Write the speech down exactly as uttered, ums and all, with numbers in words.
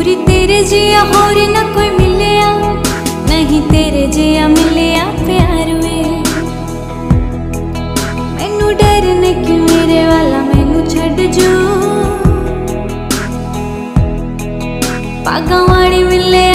गोरी तेरे जिया होर न कोई मिलया, नहीं तेरे जिया मिलया प्यार वे। मैनू डर नहीं कि मेरे वाला मैनू छड़ जू, पागा वाली मिले